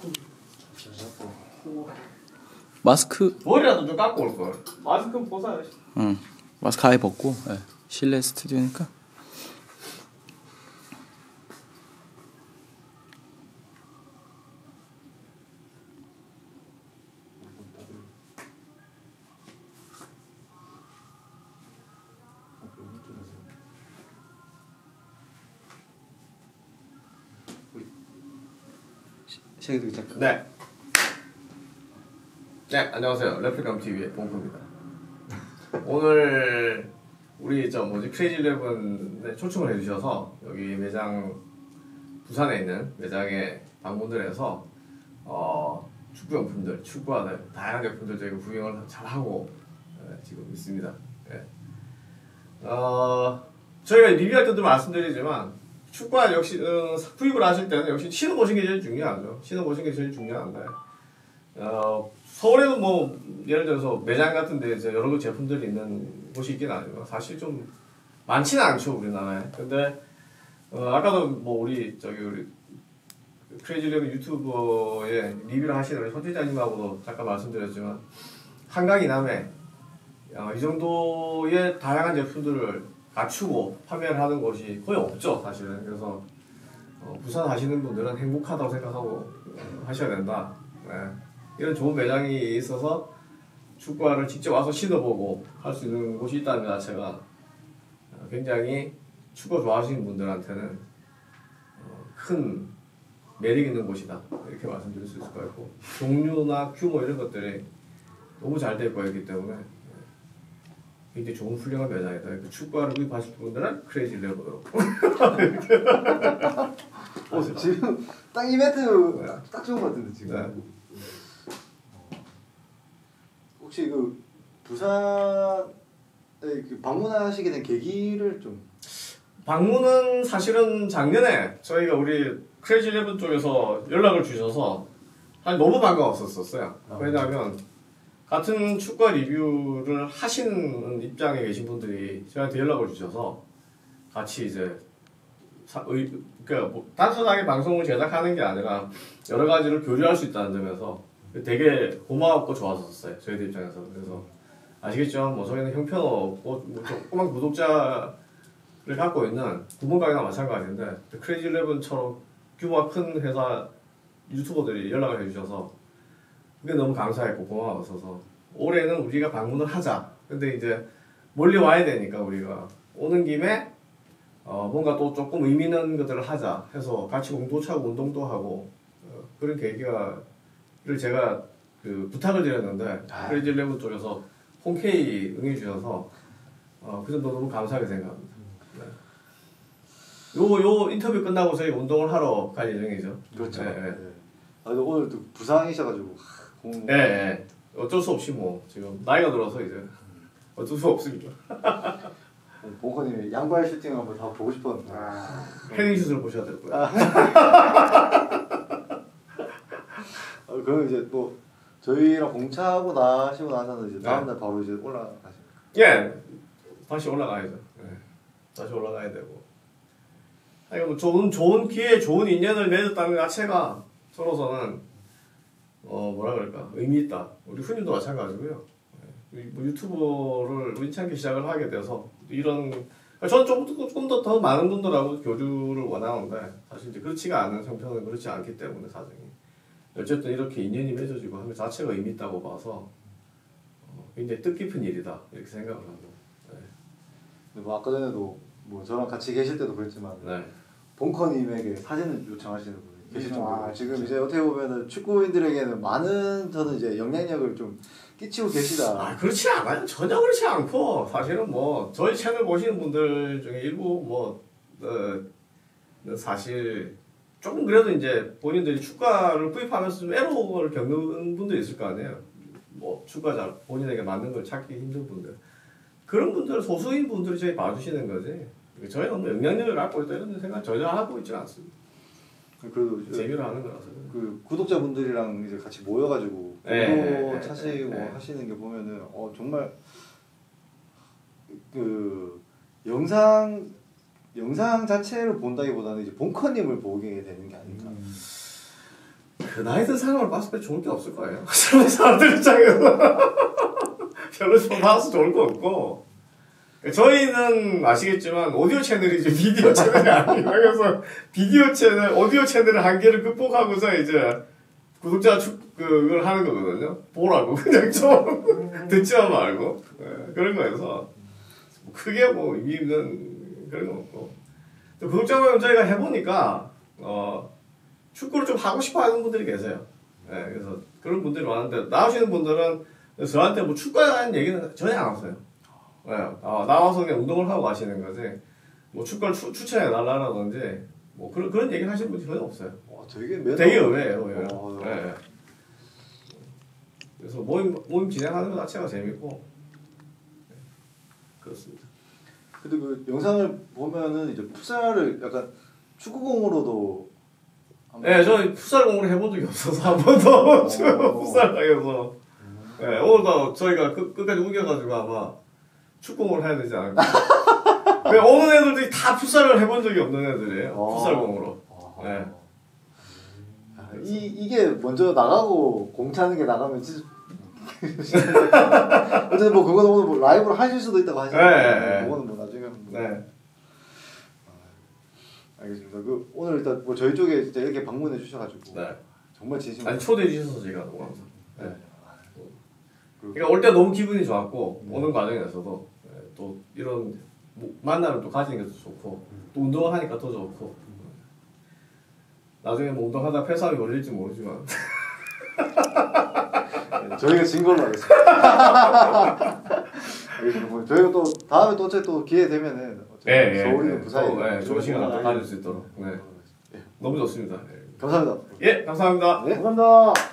마스크 머리라도 좀 깎고 올 걸. 마스크는 벗어야지. 응 마스크 아예 벗고 네. 실내 스튜디오니까 네. 네, 안녕하세요. 레플리감 TV의 봉구입니다. 오늘 우리 크레이지 일레븐에 초청을 해주셔서 여기 매장 부산에 있는 매장에 방문을 해서 축구용품들, 축구화들 다양한 제품들 저희가 구경을 잘 하고 지금 있습니다. 네. 저희가 리뷰할 때도 말씀드리지만 축구화 역시 구입을 하실 때는 역시 신어보신 게 제일 중요하죠. 신어보신 게 제일 중요한데 서울에도 뭐 예를 들어서 매장 같은 데 이제 여러 제품들이 있는 곳이 있긴 하지만 사실 좀 많지는 않죠 우리나라에. 근데 아까도 뭐 우리 크레이지 일레븐 유튜버에 리뷰를 하시는 우리 손팀장님하고도 잠깐 말씀드렸지만 한강 이남에 이 정도의 다양한 제품들을 갖추고 판매를 하는 곳이 거의 없죠 사실은. 그래서 부산 하시는 분들은 행복하다고 생각하고 하셔야 된다. 네. 이런 좋은 매장이 있어서 축구화를 직접 와서 신어보고 할 수 있는 곳이 있다는 것 자체가 굉장히 축구 좋아하시는 분들한테는 큰 매력 있는 곳이다 이렇게 말씀드릴 수 있을 것 같고, 종류나 규모 이런 것들이 너무 잘 될 거였기 때문에 굉장히 좋은 훌륭한 매장이다. 축구화를 구입하실 분들은 크레이지 일레븐으로. 지금 딱 이벤트 딱 좋은 것 같은데 지금. 네. 혹시 그 부산에 방문하시게 된 계기를 좀? 방문은 사실은 작년에 저희가 우리 크레이지 일레븐 쪽에서 연락을 주셔서 너무 반가웠었어요. 왜냐하면 같은 축구화 리뷰를 하시는 입장에 계신 분들이 저한테 연락을 주셔서 같이 이제 그러니까 단순하게 방송을 제작하는 게 아니라 여러 가지를 교류할 수 있다는 점에서 되게 고마웠고 좋았었어요 저희들 입장에서. 그래서 아시겠죠? 뭐 저희는 형편없고 뭐 조그만 구독자를 갖고 있는 구멍가게나 마찬가지인데 크레이지 일레븐처럼 규모가 큰 회사 유튜버들이 연락을 해주셔서 그게 너무 감사했고 고마웠어서 올해는 우리가 방문을 하자. 근데 이제 멀리 와야 되니까 우리가 오는 김에 뭔가 또 조금 의미 있는 것들을 하자 해서 같이 공도 차고 운동도 하고 그런 계기를 제가 부탁을 드렸는데 크레이지 일레븐 쪽에서 흔쾌히 응해주셔서 그 점도 너무 감사하게 생각합니다. 네. 요 인터뷰 끝나고 저희 운동을 하러 갈 예정이죠. 그렇죠. 네. 네. 오늘 또 부상이셔가지고 네. 어쩔 수 없이 뭐 지금 나이가 들어서 이제 어쩔 수 없습니다. 봉커님이 양발 슈팅 한번 다 보고 싶었는데 헤딩 슛을 보셔야 될 거예요. 그럼 이제 또 저희랑 공차하고 나시고 나서는 이제 다음날 바로 이제 올라가십니까? 예, 다시 올라가야죠. 네. 다시 올라가야 되고. 아니 뭐 좋은 기회, 좋은 인연을 맺었다는 것 자체가 저로서는 뭐라 그럴까 의미 있다. 우리 후님도 마찬가지고요. 뭐 유튜버를 우연찮게 시작을 하게 돼서 이런 저는 조금 더 많은 분들하고 교류를 원하는데 사실 이제 그렇지가 않은 형편은 그렇지 않기 때문에 사정이 어쨌든 이렇게 인연이 맺어지고 하는 자체가 의미 있다고 봐서 굉장히 뜻깊은 일이다 이렇게 생각을 하고. 네. 뭐 아까 전에도 뭐 저랑 같이 계실 때도 그랬지만 네. 봉커님에게 사진을 요청하시는 분이 계실 정도로 지금 이제 어떻게 보면은 축구인들에게는 많은 저는 이제 영향력을 좀 끼치고 계시다. 그렇지 않아요. 전혀 그렇지 않고 사실은 뭐 저희 채널 보시는 분들 중에 일부 뭐 사실 조금 그래도 이제 본인들이 축구를 구입하면서 좀 애로를 겪는 분들이 있을 거 아니에요. 뭐 축구가 잘 본인에게 맞는 걸 찾기 힘든 분들, 그런 분들 소수인 분들이 저희 봐주시는 거지. 저희는 뭐 영향력을 갖고 있다 이런 생각 전혀 하고 있지 않습니다. 그래도 재미로 하는 거라서. 그 구독자분들이랑 이제 같이 모여가지고 공도 차시고 하시는 게 보면은 정말 그 영상 자체를 본다기보다는 이제 봉커님을 보게 되는 게 아닌가. 그 나이 든 사람을 봤을 때 좋을 게 없을 거예요. 젊은 사람들 입장에서 별로 좀 봐서 좋을 거 없고. 저희는 아시겠지만 오디오 채널이지 비디오 채널이 아니에요. 그래서 비디오 채널, 오디오 채널의 한계를 극복하고서 이제 구독자 그걸 하는 거거든요. 보라고 그냥 좀 듣지만 말고 그런 거여서 크게 뭐 의미 있는 그런 거 없고. 구독자 모임 저희가 해보니까 축구를 좀 하고 싶어 하는 분들이 계세요. 그래서 그런 분들이 많은데 나오시는 분들은 저한테 뭐 축구에 관한 얘기는 전혀 안 하세요. 나와서 그냥 운동을 하고 가시는 거지. 뭐 축구를 추천해 달라라든지 뭐 그런 얘기를 하시는 분이 전혀 없어요. 되게 의외예요. 네. 그래서 모임 진행하는 것 자체가 재밌고 네. 그렇습니다. 근데 그 영상을 보면은 이제 풋살을 약간 축구공으로도 네, 저 풋살공으로 해본 적이 없어서 한 번도 풋살당해서 네, 오늘도 저희가 끝까지 우겨가지고 아마 축구공을 해야 되지 않을까. 오는 애들이 다 풋살을 해본 적이 없는 애들이에요. 풋살공으로. 네. 이게 먼저 나가고 공 차는 게 나가면 진짜 어쨌든 뭐 그거는 오늘 뭐 라이브로 하실 수도 있다고 하시는데 그거는 뭐 나중에 네. 알겠습니다. 오늘 일단 뭐 저희 쪽에 진짜 이렇게 방문해 주셔가지고 네. 정말 진심. 아니 초대해 주셔서 제가 너무 감사합니다. 네. 그러니까 올 때 너무 기분이 좋았고 오는 과정에서도 또 이런 만남을 또 가지는 것도 좋고 또 운동을 하니까 더 좋고 나중에 뭐 운동하다 폐사함이 걸릴지 모르지만 저희가 진 걸로 하겠습니다. 알겠습니다. 저희가 또 다음에 또 어차피 또 기회 되면은 서울이나 부산에 좋은 시간 가질 수 있도록 너무 좋습니다. 감사합니다. 감사합니다. 네, 감사합니다.